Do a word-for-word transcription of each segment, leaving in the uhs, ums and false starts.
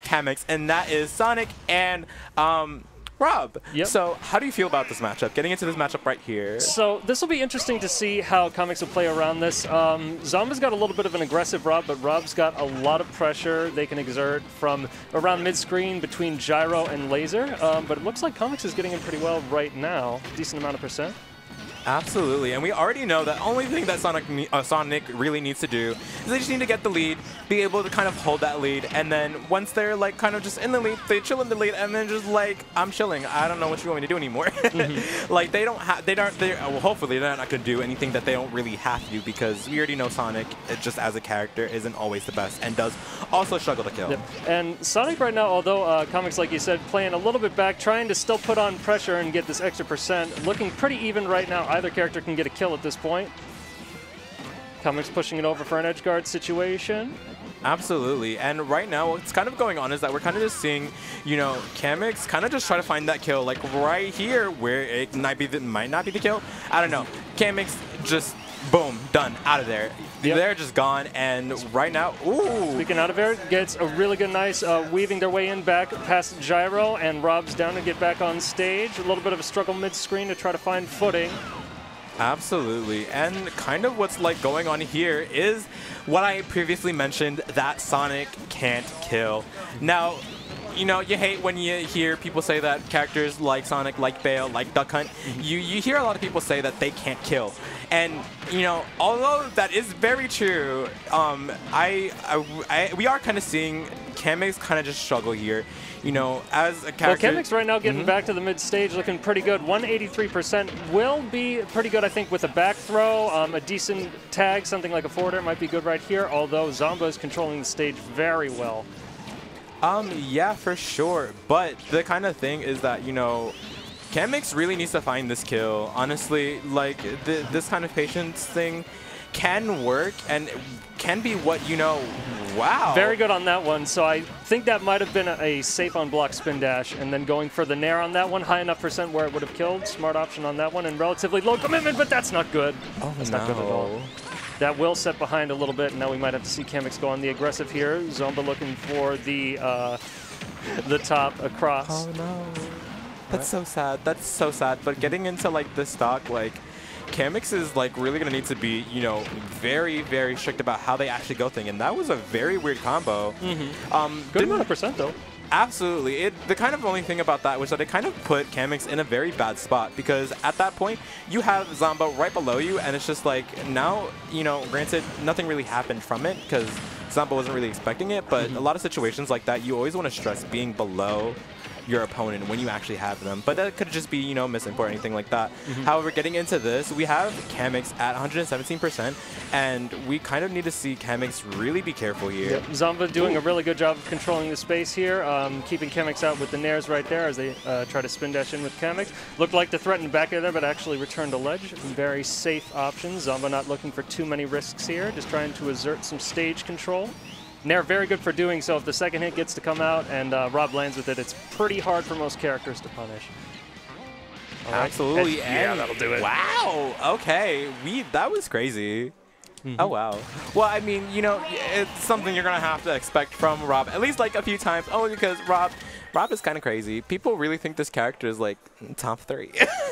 Kamix, and that is Sonic and um, Rob. Yep. So how do you feel about this matchup? Getting into this matchup right here. So this will be interesting to see how Kamix will play around this. Um, Zomba's got a little bit of an aggressive Rob, but Rob's got a lot of pressure they can exert from around mid-screen between Gyro and Laser. Um, but it looks like Kamix is getting in pretty well right now. Decent amount of percent. Absolutely, and we already know that only thing that Sonic ne uh, Sonic really needs to do is they just need to get the lead, be able to kind of hold that lead, and then once they're like kind of just in the lead, they chill in the lead, and then just like, I'm chilling. I don't know what you want me to do anymore. Mm-hmm. Like they don't have, they don't. They well, hopefully they're not gonna do anything that they don't really have to do, because we already know Sonic, it just as a character, isn't always the best and does also struggle to kill. Yep. And Sonic right now, although uh, Kamix, like you said, playing a little bit back, trying to still put on pressure and get this extra percent, looking pretty even right now. Either character can get a kill at this point. Kamix pushing it over for an edge guard situation. Absolutely, and right now what's kind of going on is that we're kind of just seeing, you know, Kamix kind of just try to find that kill, like right here where it might be the, might not be the kill. I don't know. Kamix just boom, done, out of there. Yep. They're just gone, and right now, ooh. Speaking out of there, gets a really good, nice uh, weaving their way in back past Gyro, and Rob's down to get back on stage. A little bit of a struggle mid-screen to try to find footing. Absolutely, and kind of what's like going on here is what I previously mentioned, that Sonic can't kill. Now, you know, you hate when you hear people say that characters like Sonic, like Bale, like Duck Hunt, mm-hmm. you, you hear a lot of people say that they can't kill. And, you know, although that is very true, um, I, I, I we are kind of seeing Kamix kind of just struggle here. You know, as a character... Well, Kamix right now getting mm-hmm. back back to the mid-stage looking pretty good. one eighty-three percent will be pretty good, I think, with a back throw. Um, a decent tag, something like a forwarder might be good right here, although Zomba is controlling the stage very well. Um, yeah, for sure. But the kind of thing is that, you know, Kamix really needs to find this kill. Honestly, like, th this kind of patience thing can work and can be what, you know, wow. Very good on that one. So I think that might have been a, a safe on block spin dash, and then going for the nair on that one, high enough percent where it would have killed. Smart option on that one, and relatively low commitment, but that's not good. Oh, that's no. not good at all. That will set behind a little bit, and now we might have to see Kamix go on the aggressive here. Zomba looking for the uh, the top across. Oh no. That's so sad. That's so sad. But getting into like this stock, like Kamix is like really gonna need to be, you know, very, very strict about how they actually go thing. And that was a very weird combo. Mm-hmm. um, Good amount of percent though. Absolutely. It, the kind of only thing about that was that it kind of put Kamix in a very bad spot, because at that point you have Zomba right below you, and it's just like now, you know, granted nothing really happened from it because Zomba wasn't really expecting it, but mm-hmm. a lot of situations like that you always want to stress being below your opponent when you actually have them. But that could just be, you know, misinput or anything like that. Mm-hmm. However, getting into this, we have Kamix at one hundred seventeen percent, and we kind of need to see Kamix really be careful here. Yep. Zomba doing Ooh. a really good job of controlling the space here, um, keeping Kamix out with the nairs right there as they uh, try to spin dash in with Kamix. Looked like to threaten back there, but actually returned a ledge. Very safe option. Zomba not looking for too many risks here, just trying to exert some stage control. Nair very good for doing so. If the second hit gets to come out and uh, Rob lands with it, it's pretty hard for most characters to punish. All right. Absolutely. And, yeah, that'll do it. Wow. Okay. We that was crazy. Mm-hmm. Oh, wow. Well, I mean, you know, it's something you're going to have to expect from Rob, at least like a few times, only because Rob Rob is kind of crazy. People really think this character is like top three.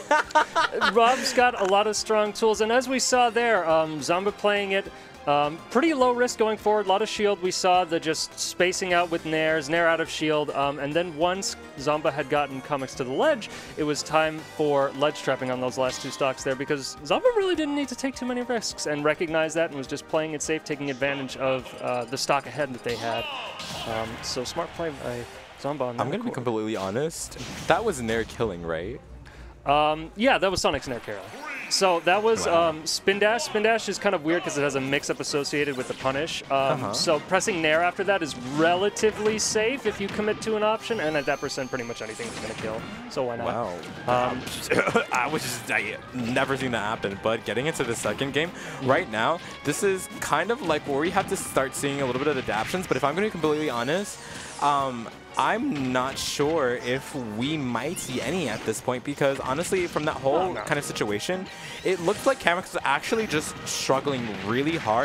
Rob's got a lot of strong tools, and as we saw there, um, Zomba playing it Um, pretty low risk going forward, a lot of shield. We saw the just spacing out with nairs, nair out of shield, um, and then once Zomba had gotten Kamix to the ledge, it was time for ledge trapping on those last two stocks there, because Zomba really didn't need to take too many risks and recognize that and was just playing it safe, taking advantage of uh, the stock ahead that they had. Um, so smart play by Zomba on that. I'm going to be completely honest. That was nair killing, right? Um, yeah, that was Sonic's nair carry. So that was wow. um, Spin Dash. Spin Dash is kind of weird because it has a mix-up associated with the punish. Um, uh-huh. So pressing Nair after that is relatively safe if you commit to an option, and at that percent, pretty much anything is going to kill. So why not? Wow. Um, I was just I never seen that happen. But getting into the second game, mm-hmm. right now, this is kind of like where we have to start seeing a little bit of adaptations. But if I'm going to be completely honest, um, I'm not sure if we might see any at this point, because honestly, from that whole oh, no. kind of situation, it looked like Kamix was actually just struggling really hard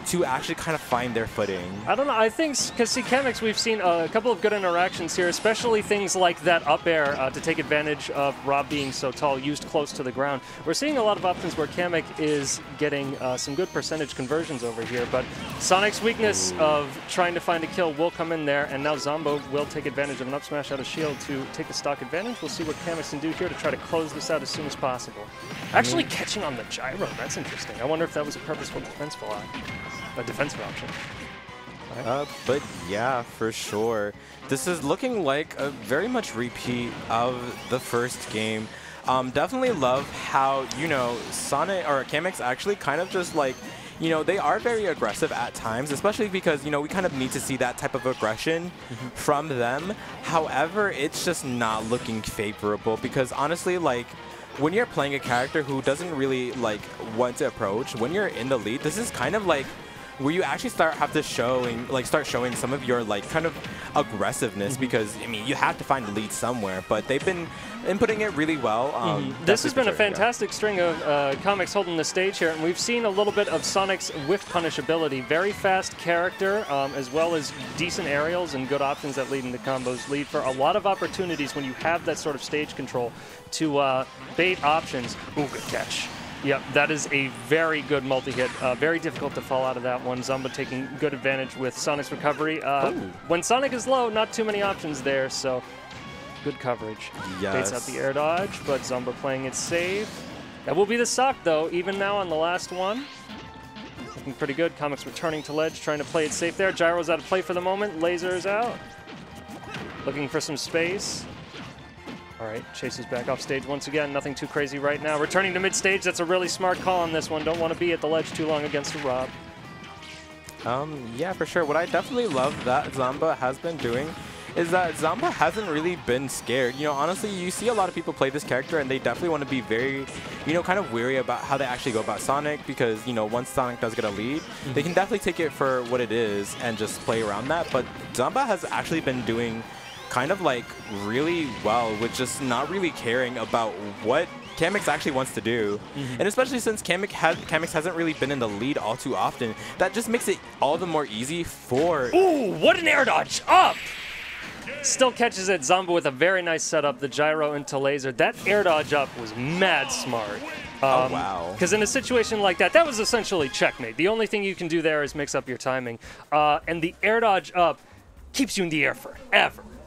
to actually kind of find their footing. I don't know. I think, because see, Kamix, we've seen a couple of good interactions here, especially things like that up air uh, to take advantage of Rob being so tall, used close to the ground. We're seeing a lot of options where Kamek is getting uh, some good percentage conversions over here, but Sonic's weakness Ooh. of trying to find a kill will come in there, and now Zombo will take advantage of an up smash out of shield to take the stock advantage. We'll see what Kamix can do here to try to close this out as soon as possible. Actually mm. catching on the gyro, that's interesting. I wonder if that was a purposeful defensive option. A defensive option. Right. Uh, but yeah, for sure. This is looking like a very much repeat of the first game. Um, definitely love how, you know, Sonic or Kamix actually kind of just like, you know, they are very aggressive at times, especially because, you know, we kind of need to see that type of aggression mm-hmm. from them. However, it's just not looking favorable because honestly, like, when you're playing a character who doesn't really like want to approach, when you're in the lead, this is kind of like where you actually start have to showing like start showing some of your like kind of aggressiveness mm-hmm. because I mean you have to find the lead somewhere, but they've been inputting it really well. Um, mm-hmm. This has been sure, a fantastic yeah. string of uh, Kamix holding the stage here, and we've seen a little bit of Sonic's whiff punish ability. Very fast character, um, as well as decent aerials and good options that lead into combos. Lead for a lot of opportunities when you have that sort of stage control to uh, bait options. Ooh, good catch. Yep, that is a very good multi-hit. Uh, very difficult to fall out of that one. Zombo taking good advantage with Sonic's recovery. Uh, when Sonic is low, not too many options there, so good coverage. Yes. Baits out the air dodge, but Zombo playing it safe. That will be the stock, though, even now on the last one. Looking pretty good. Kamix returning to ledge, trying to play it safe there. Gyro's out of play for the moment. Laser is out. Looking for some space. All right, Chase is back off stage once again. Nothing too crazy right now. Returning to mid-stage, that's a really smart call on this one. Don't want to be at the ledge too long against a Rob. Um, yeah, for sure. What I definitely love that Zomba has been doing is that Zomba hasn't really been scared. You know, honestly, you see a lot of people play this character and they definitely want to be very, you know, kind of weary about how they actually go about Sonic because, you know, once Sonic does get a lead, mm-hmm. they can definitely take it for what it is and just play around that. But Zomba has actually been doing kind of like really well with just not really caring about what Kamix actually wants to do. Mm-hmm. And especially since Kamix, has, Kamix hasn't really been in the lead all too often, that just makes it all the more easy for... Ooh, what an air dodge up! Still catches it, Zombo with a very nice setup, the gyro into laser. That air dodge up was mad smart. Um, oh, wow. Because in a situation like that, that was essentially checkmate. The only thing you can do there is mix up your timing. Uh, and the air dodge up keeps you in the air forever.